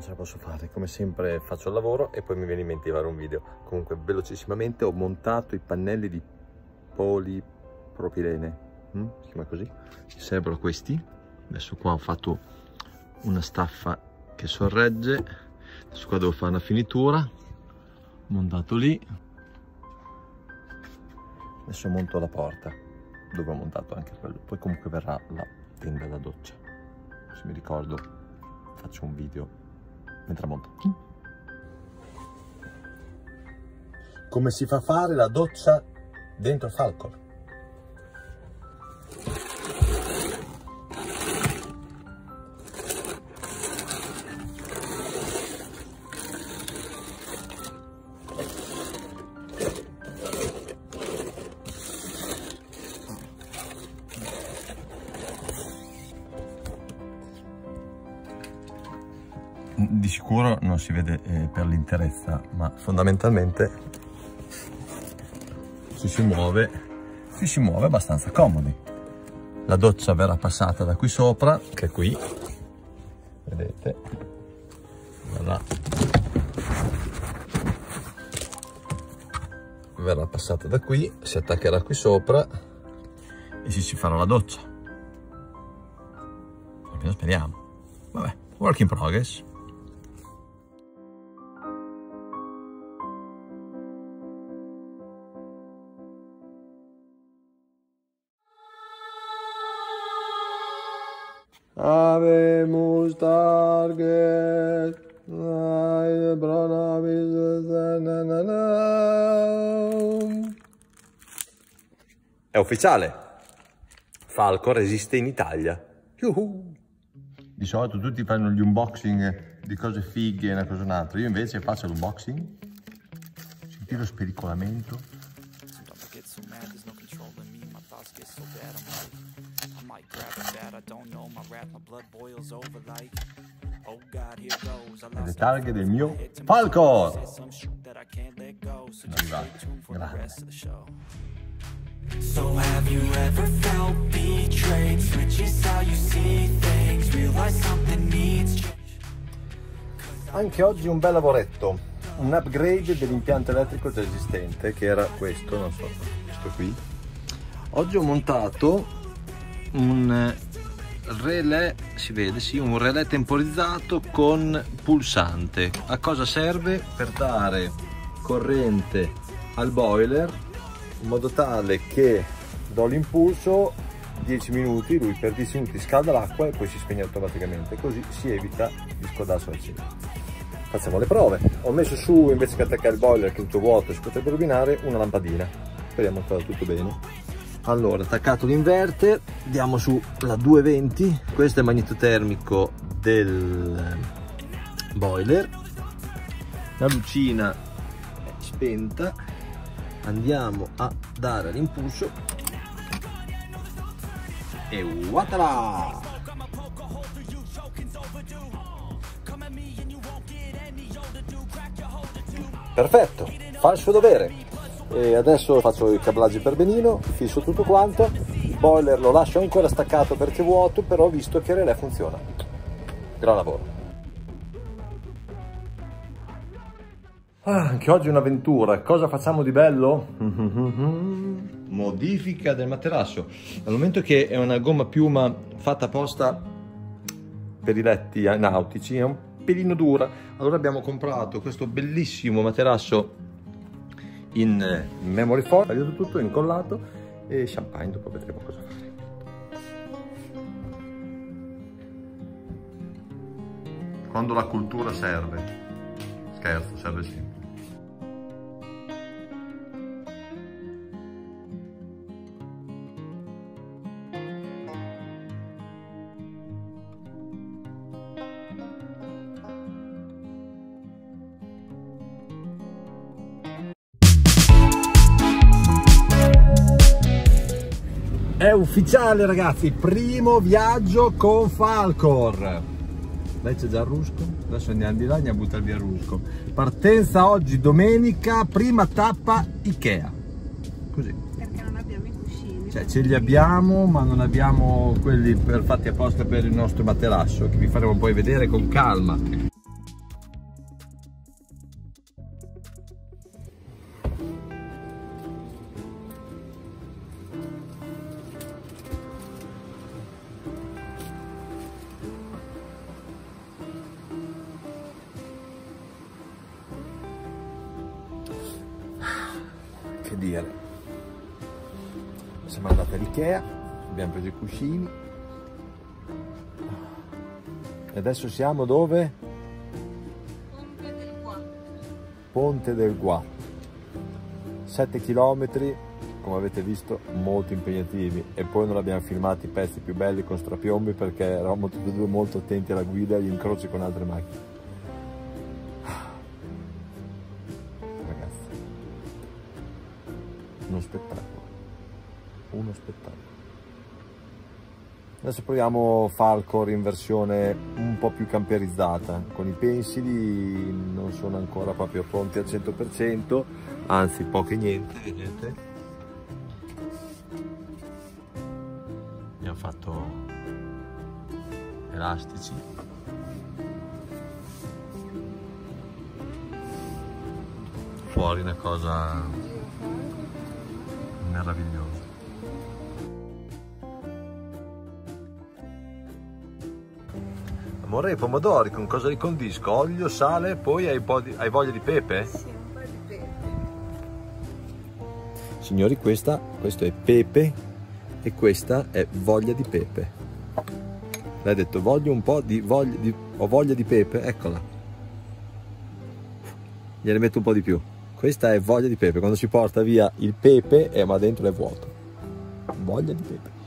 ce la posso fare, come sempre faccio il lavoro e poi mi viene in mente di fare un video. Comunque velocissimamente ho montato i pannelli di polipropilene, si chiama così, ci servono questi. Adesso qua ho fatto una staffa che sorregge, adesso qua devo fare una finitura, montato lì, adesso monto la porta dove ho montato anche quello, poi comunque verrà la tenda da doccia, se mi ricordo faccio un video mentre monto. Come si fa a fare la doccia dentro Falcor? Di sicuro non si vede per l'interezza, ma fondamentalmente ci si muove abbastanza comodi. La doccia verrà passata da qui sopra, che è qui, vedete, verrà passata da qui, si attaccherà qui sopra e ci farà la doccia. Almeno speriamo. Vabbè, work in progress. Habemus target, è ufficiale, Falcor esiste in Italia. Di solito tutti fanno gli unboxing di cose fighe e una cosa un'altra, io invece faccio l'unboxing, sentite lo spericolamento. Le targhe del mio Falcor So have you ever felt betrayed? Switches how you see things, realize something needs change. Anche oggi un bel lavoretto, un upgrade dell'impianto elettrico già esistente, che era questo, non so, questo qui. Oggi ho montato un relè, si vede, sì, un relè temporizzato con pulsante. A cosa serve? Per dare corrente al boiler, in modo tale che do l'impulso 10 minuti, lui per 10 minuti scalda l'acqua e poi si spegne automaticamente, così si evita di scodarsi al cielo. Facciamo le prove. Ho messo su, invece che attaccare il boiler che è tutto vuoto e si potrebbe rovinare, una lampadina. Speriamo che vada tutto bene. Allora, attaccato l'inverter, diamo su la 220, questo è il magnetotermico del boiler, la lucina è spenta, andiamo a dare l'impulso e voilà! Perfetto, fa il suo dovere. E adesso faccio i cablaggi per benino, fisso tutto quanto, il boiler lo lascio ancora staccato perché è vuoto, però ho visto che il relè funziona. Gran lavoro. Anche oggi è un'avventura. Cosa facciamo di bello? Modifica del materasso. Al momento che è una gomma piuma fatta apposta per i letti nautici, è un pelino dura, allora abbiamo comprato questo bellissimo materasso in memory foil, tagliato tutto, incollato, e champagne, dopo vedremo cosa fare. Quando la cultura serve, scherzo, serve sempre. È ufficiale ragazzi, primo viaggio con Falcor. Lei c'è già il rusco, adesso andiamo di là e andiamo a buttare via il rusco. Partenza oggi domenica, prima tappa Ikea. Così. Perché non abbiamo i cuscini. Cioè ce li abbiamo, ma non abbiamo quelli fatti apposta per il nostro materasso, che vi faremo poi vedere con calma. dire, siamo andati all'Ikea, abbiamo preso i cuscini e adesso siamo dove? Ponte del Qua. Ponte del Qua, 7 km, come avete visto molto impegnativi, e poi non abbiamo filmato i pezzi più belli con strapiombi perché eravamo tutti e due molto attenti alla guida e agli incroci con altre macchine. Ragazzi, uno spettacolo. Adesso proviamo Falcor in versione un po' più camperizzata, con i pensili non sono ancora proprio pronti al 100%, anzi poco e niente, vedete? Abbiamo fatto elastici. Fuori una cosa meravigliosa. Amore, i pomodori con cosa li condisco? Olio, sale, poi hai voglia di pepe? Sì, un po' di pepe. Signori, questo è pepe e questa è voglia di pepe. Lei ha detto voglio un po' di ho voglia di pepe, eccola. Gliene metto un po' di più. Questa è voglia di pepe, quando si porta via il pepe ma dentro è vuoto. Voglia di pepe.